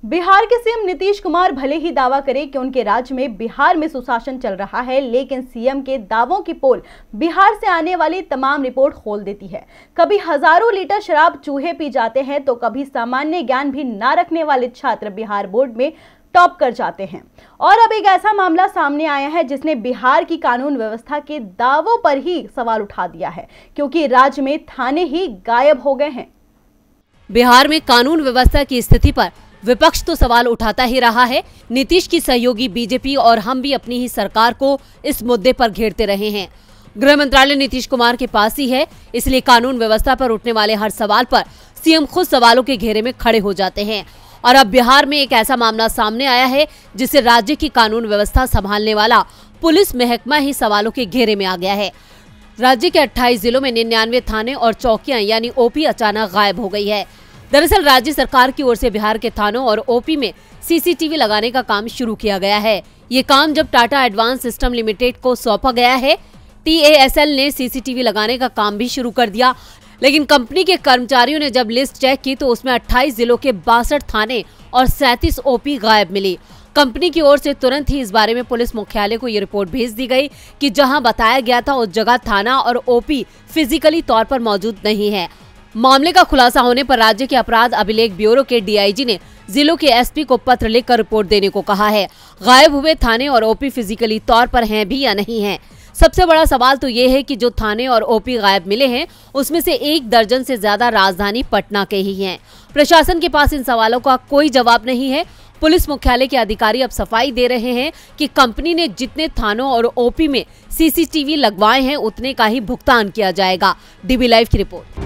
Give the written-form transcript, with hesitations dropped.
बिहार के सीएम नीतीश कुमार भले ही दावा करें कि उनके राज्य में बिहार में सुशासन चल रहा है, लेकिन सीएम के दावों की पोल बिहार से आने वाली तमाम रिपोर्ट खोल देती है। कभी हजारों लीटर शराब चूहे पी जाते हैं, तो कभी सामान्य ज्ञान भी ना रखने वाले छात्र बिहार बोर्ड में टॉप कर जाते हैं। और अब एक ऐसा मामला सामने आया है जिसने बिहार की कानून व्यवस्था के दावों पर ही सवाल उठा दिया है, क्योंकि राज्य में थाने ही गायब हो गए हैं। बिहार में कानून व्यवस्था की स्थिति पर विपक्ष तो सवाल उठाता ही रहा है। नीतीश की सहयोगी बीजेपी और हम भी अपनी ही सरकार को इस मुद्दे पर घेरते रहे हैं। गृह मंत्रालय नीतीश कुमार के पास ही है, इसलिए कानून व्यवस्था पर उठने वाले हर सवाल पर सीएम खुद सवालों के घेरे में खड़े हो जाते हैं। और अब बिहार में एक ऐसा मामला सामने आया है जिससे राज्य की कानून व्यवस्था संभालने वाला पुलिस महकमा ही सवालों के घेरे में आ गया है। राज्य के 28 जिलों में 99 थाने और चौकियां यानी ओपी अचानक गायब हो गई है। दरअसल राज्य सरकार की ओर से बिहार के थानों और ओपी में सीसीटीवी लगाने का काम शुरू किया गया है। ये काम जब टाटा एडवांस सिस्टम लिमिटेड को सौंपा गया है, TASL ने सीसीटीवी लगाने का काम भी शुरू कर दिया, लेकिन कंपनी के कर्मचारियों ने जब लिस्ट चेक की तो उसमें 28 जिलों के 62 थाने और 37 ओपी गायब मिली। कंपनी की ओर से तुरंत ही इस बारे में पुलिस मुख्यालय को ये रिपोर्ट भेज दी गई कि जहां बताया गया था उस जगह थाना और ओपी फिजिकली तौर पर मौजूद नहीं है। मामले का खुलासा होने पर राज्य के अपराध अभिलेख ब्यूरो के DIG ने जिलों के SP को पत्र लिखकर रिपोर्ट देने को कहा है। गायब हुए थाने और ओपी फिजिकली तौर पर हैं भी या नहीं हैं। सबसे बड़ा सवाल तो ये है कि जो थाने और ओपी गायब मिले हैं उसमें से 1 दर्जन से ज्यादा राजधानी पटना के ही हैं। प्रशासन के पास इन सवालों का कोई जवाब नहीं है। पुलिस मुख्यालय के अधिकारी अब सफाई दे रहे हैं कि कंपनी ने जितने थानों और ओपी में CCTV लगवाए हैं उतने का ही भुगतान किया जाएगा। DB लाइव की रिपोर्ट।